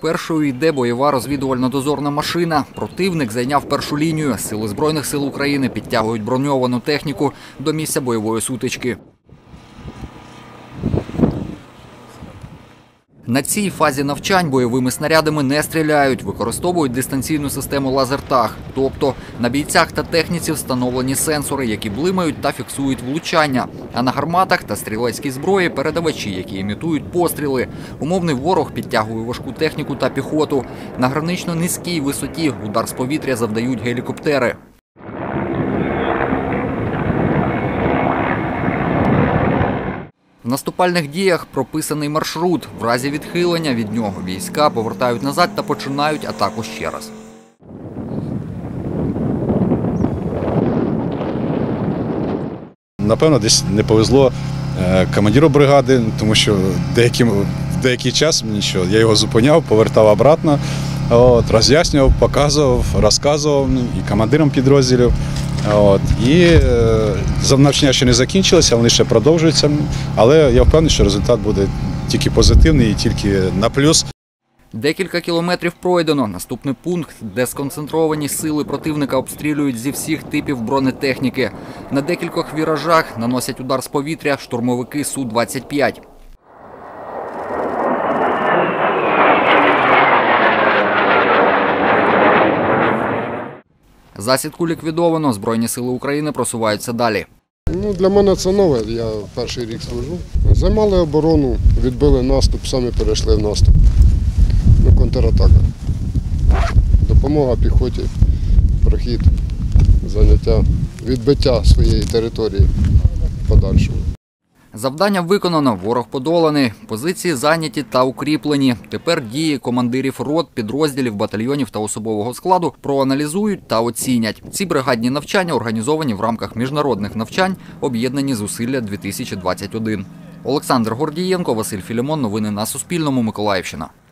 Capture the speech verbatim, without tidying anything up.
Першою йде бойова розвідувально-дозорна машина. Противник зайняв першу лінію. Сили Збройних сил України підтягують броньовану техніку до місця бойової сутички. На цій фазі навчань бойовими снарядами не стріляють, використовують дистанційну систему лазертаг. Тобто на бійцях та техніці встановлені сенсори, які блимають та фіксують влучання. А на гарматах та стрілецькій зброї передавачі, які імітують постріли. Умовний ворог підтягує важку техніку та піхоту. На гранично низькій висоті удар з повітря завдають гелікоптери. В наступальних діях прописаний маршрут. В разі відхилення від нього війська повертають назад та починають атаку ще раз. Напевно, десь не повезло командиру бригади, тому що деякий, деякий час мені що, я його зупиняв, повертав обратно, от, роз'яснював, показував, розказував і командирам підрозділів. От, і е, навчання ще не закінчилося, вони ще продовжуються, але я впевнений, що результат буде тільки позитивний і тільки на плюс. Декілька кілометрів пройдено. Наступний пункт, де сконцентровані сили противника обстрілюють зі всіх типів бронетехніки. На декількох віражах наносять удар з повітря штурмовики Су двадцять п'ять. Засідку ліквідовано. Збройні сили України просуваються далі. Ну, для мене це нове. Я перший рік служу. Займали оборону, відбили наступ, самі перейшли в наступ. Ну, контратака. Допомога піхоті, прохід, заняття, відбиття своєї території подальшого. Завдання виконано, ворог подоланий, позиції зайняті та укріплені. Тепер дії командирів рот, підрозділів, батальйонів та особового складу проаналізують та оцінять. Ці бригадні навчання організовані в рамках міжнародних навчань «Об'єднані зусилля дві тисячі двадцять один». Олександр Гордієнко, Василь Філімон. Новини на Суспільному. Миколаївщина.